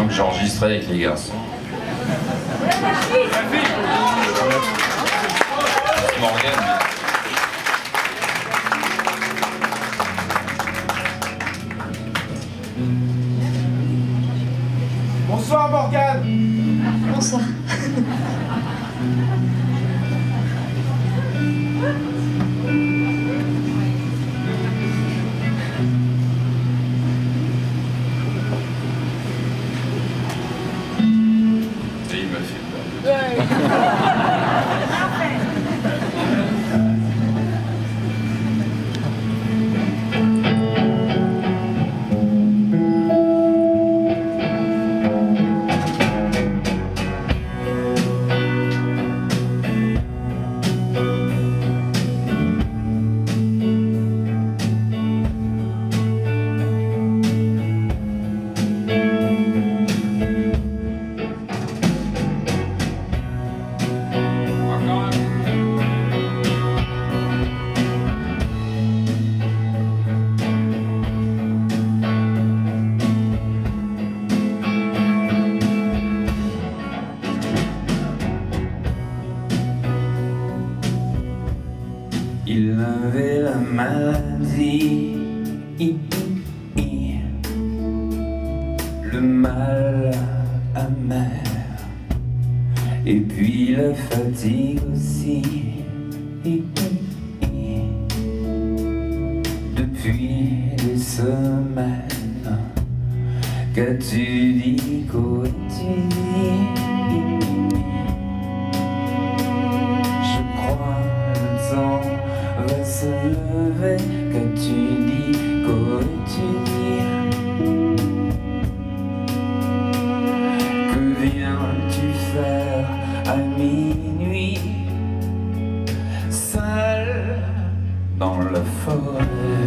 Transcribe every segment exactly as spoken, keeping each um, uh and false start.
Donc j'ai enregistré avec les garçons. Morgane. Bonsoir Morgane. Bonsoir. Et il m'a fait peur. Il avait la maladie, le mal amer, et puis la fatigue aussi. Depuis des semaines, qu'as-tu dit, qu'aurais-tu dit? Je crois le temps va se lever, qu'as-tu dit, qu'aurais-tu dit? Que viens-tu faire à minuit, seul dans la forêt?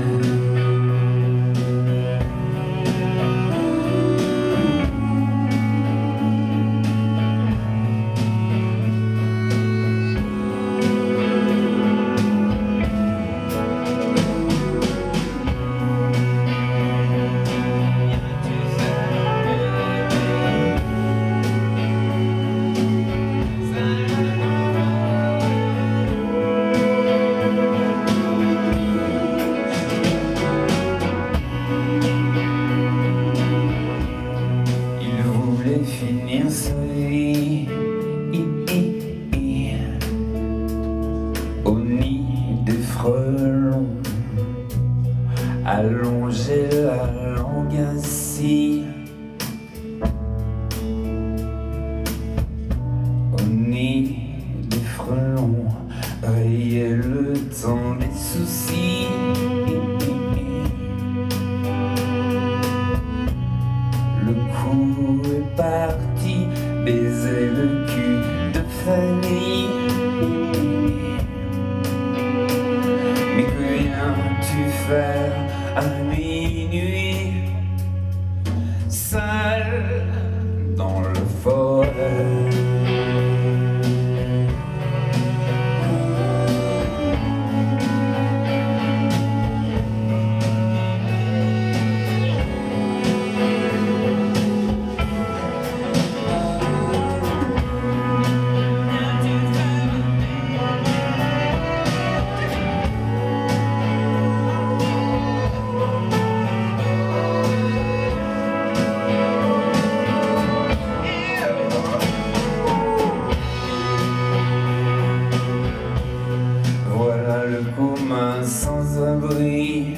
Finir sa vie au nid des frelons, allonger la langue ainsi au nid des frelons, rayer le temps des soucis. Le coup est parti, baiser le cul de Fanny. Mais que viens-tu faire à minuit, seul dans le forêt? Le commun sans abri,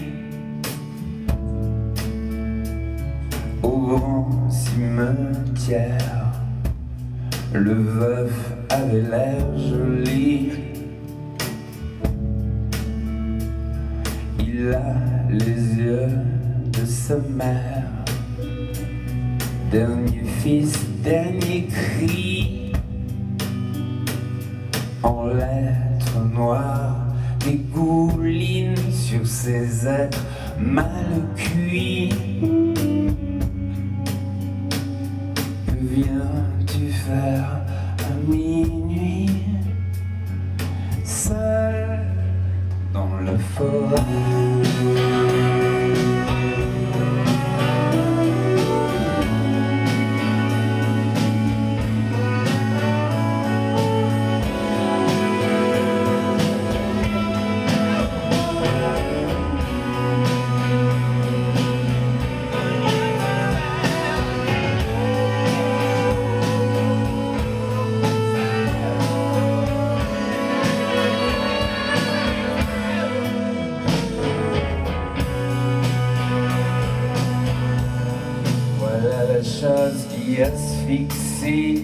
au grand cimetière, le veuf avait l'air joli. Il a les yeux de sa mère, dernier fils, dernier cri, en lettres noires dégouline sur ces êtres mal cuits. Que viens-tu faire à minuit, seul dans la forêt? la chose qui asphyxie.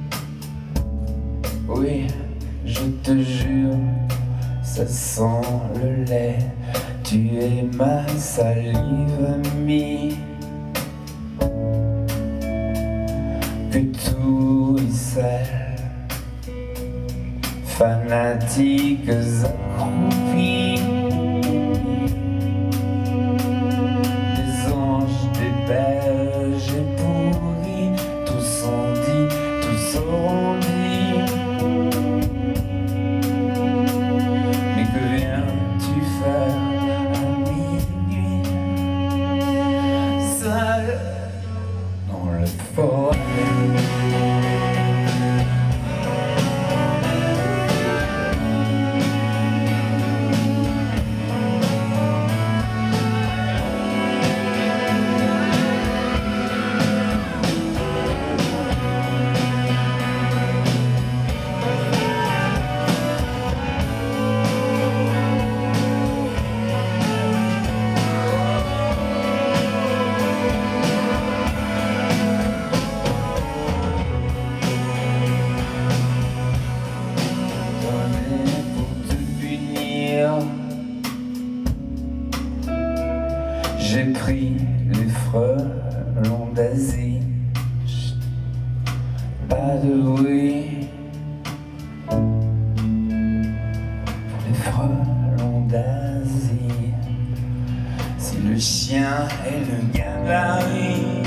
Oui, je te jure, ça sent le lait. Tu es ma salive amie. Que tout ruisselle, fanatiques accroupis. Des anges, des berges pourris, tous sont dit, tous auront dit. Mais que viens-tu faire à minuit, seul dans le forêt? J'ai pris les frelons d'Asie, pas de bruit pour les frelons d'Asie. Si le chien et le gabarit,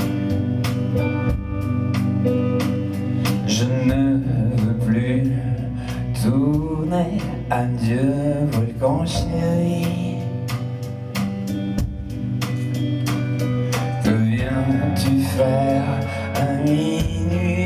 je ne veux plus tourner. Adieu volcan chéri. Que viens-tu faire à minuit?